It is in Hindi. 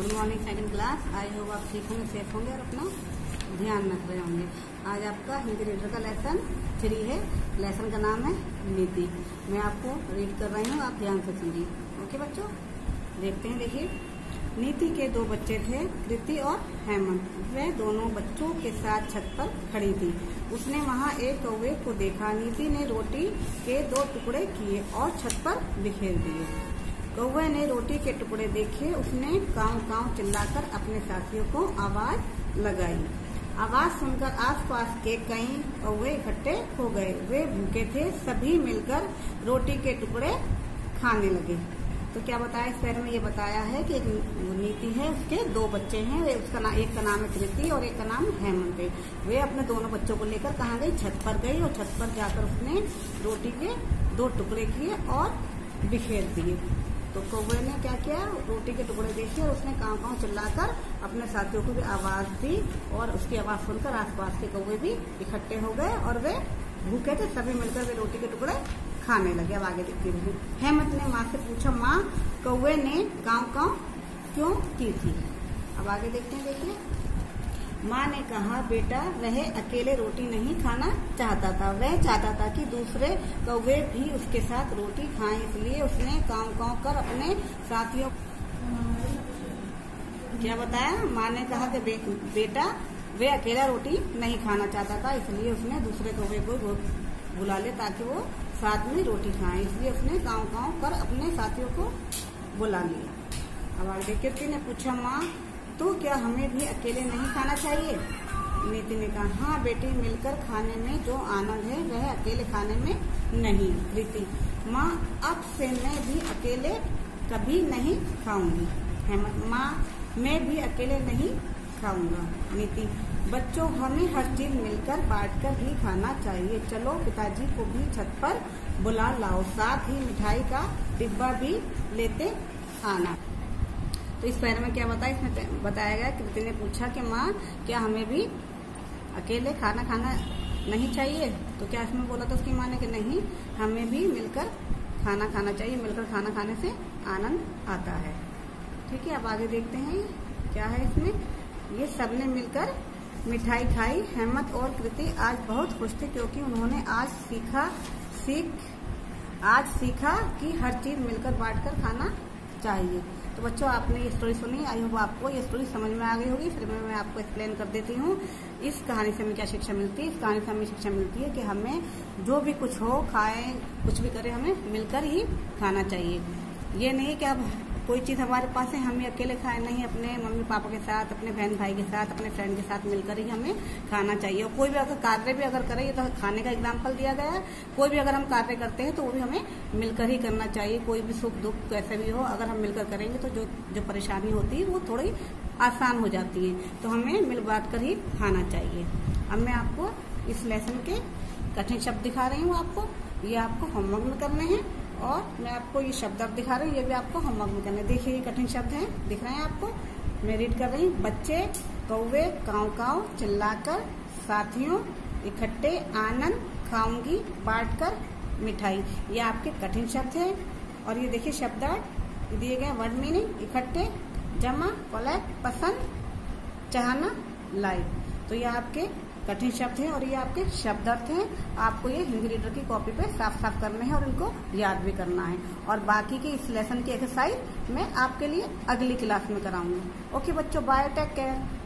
Good morning second class. I hope आप ठीक होंगे, सेफ होंगे और अपना ध्यान रख रहे होंगे। आज आपका हिंदी रीडर का लेसन 3 है। लेसन का नाम है नीति। मैं आपको रीड कर रही हूँ, आप ध्यान से सुनिए। ओके बच्चों, देखते हैं। देखिए, नीति के 2 बच्चे थे, कृति और हेमंत। वह दोनों बच्चों के साथ छत पर खड़ी थी। उसने वहाँ एक कौवे को देखा। नीति ने रोटी के 2 टुकड़े किए और छत पर बिखेर दिए। कौवे ने रोटी के टुकड़े देखे। उसने काव काव चिल्लाकर अपने साथियों को आवाज लगाई। आवाज सुनकर आसपास के कई कौवे इकट्ठे हो गए। वे भूखे थे। सभी मिलकर रोटी के टुकड़े खाने लगे। तो क्या बताया इस पैर में? ये बताया है कि एक नीति है, उसके 2 बच्चे हैं। एक का नाम है कृति और एक का नाम हेमंत है। वे अपने दोनों बच्चों को लेकर कहाँ गई? छत पर गई और छत पर जाकर उसने रोटी के 2 टुकड़े किए और बिखेर दिए। तो कौवे ने क्या किया? रोटी के टुकड़े देखे और उसने काव काव चिल्लाकर अपने साथियों को भी आवाज दी और उसकी आवाज सुनकर आसपास के कौवे भी इकट्ठे हो गए और वे भूखे थे। सभी मिलकर वे रोटी के टुकड़े खाने लगे। अब आगे देखते रहिए। हेमंत ने माँ से पूछा, माँ, कौवे ने काव काव क्यों की थी? अब आगे देखते हैं। देखिए, माँ ने कहा, बेटा, वह अकेले रोटी नहीं खाना चाहता था। वह चाहता था कि दूसरे कौवे भी उसके साथ रोटी खाएं, इसलिए उसने काव काव कर अपने साथियों। क्या बताया? माँ ने कहा कि बेटा, वह अकेला रोटी नहीं खाना चाहता था, इसलिए उसने दूसरे कौवे को बुला ले ताकि वो साथ में रोटी खाएं, इसलिए उसने काव काव कर अपने साथियों को बुला लिया। अब आगे कृति ने पूछा, माँ, तो क्या हमें भी अकेले नहीं खाना चाहिए? नीति ने कहा, हाँ बेटी, मिलकर खाने में जो आनंद है वह अकेले खाने में नहीं। कृति, माँ, अब से मैं भी अकेले कभी नहीं खाऊंगी। हेमंत, माँ, मैं भी अकेले नहीं खाऊंगा। नीति, बच्चों, हमें हर चीज मिलकर बांटकर ही खाना चाहिए। चलो पिताजी को भी छत पर बुला लाओ, साथ ही मिठाई का डिब्बा भी लेते आना। तो इस पैर में क्या बताया? इसमें बताया गया, कृति ने पूछा कि माँ, क्या हमें भी अकेले खाना नहीं चाहिए? तो क्या इसमें बोला था उसकी माँ ने कि नहीं, हमें भी मिलकर खाना चाहिए। मिलकर खाना खाने से आनंद आता है। ठीक है, अब आगे देखते हैं क्या है इसमें। ये सबने मिलकर मिठाई खाई। हेमंत और कृति आज बहुत खुश थे क्योंकि उन्होंने आज सीखा कि हर चीज मिलकर बांटकर खाना चाहिए। तो बच्चों, आपने ये स्टोरी सुनी। आई होप आपको ये स्टोरी समझ में आ गई होगी। फिर मैं आपको एक्सप्लेन कर देती हूँ इस कहानी से हमें क्या शिक्षा मिलती है। इस कहानी से हमें शिक्षा मिलती है कि हमें जो भी कुछ हो, खाएं, कुछ भी करें, हमें मिलकर ही खाना चाहिए। ये नहीं कि अब कोई चीज हमारे पास है हम ही अकेले खाएं, नहीं, अपने मम्मी पापा के साथ, अपने बहन भाई के साथ, अपने फ्रेंड के साथ मिलकर ही हमें खाना चाहिए। और कोई भी अगर कार्य भी अगर करें, ये तो खाने का एग्जाम्पल दिया गया है, कोई भी अगर हम कार्य करते हैं तो वो भी हमें मिलकर ही करना चाहिए। कोई भी सुख दुख कैसे भी हो, अगर हम मिलकर करेंगे तो जो परेशानी होती है वो थोड़ी आसान हो जाती है। तो हमें मिल बांट कर ही खाना चाहिए। अब मैं आपको इस लेसन के कठिन शब्द दिखा रही हूँ। आपको ये आपको होमवर्क में करने हैं और मैं आपको ये शब्द अब दिखा रही हूँ, ये भी आपको होमवर्क में करने। देखिए, ये कठिन शब्द हैं, दिख रहे हैं आपको? मैं रीड कर रही हूँ। बच्चे, कौवे, काव काव चिल्लाकर, साथियों, इकट्ठे, आनंद, खाऊंगी, बांटकर, मिठाई। ये आपके कठिन शब्द हैं। और ये देखिए शब्दार्थ दिए गए, वर्ड मीनिंग, इकट्ठे, जमा, कोलैब, पसंद, चाहना, लाइक। तो ये आपके कठिन शब्द हैं और ये आपके शब्दार्थ हैं। आपको ये हिंदी रीडर की कॉपी पे साफ साफ करने हैं और इनको याद भी करना है। और बाकी की इस लेसन की एक्सरसाइज मैं आपके लिए अगली क्लास में कराऊंगी। ओके बच्चों, बाय, टेक केयर।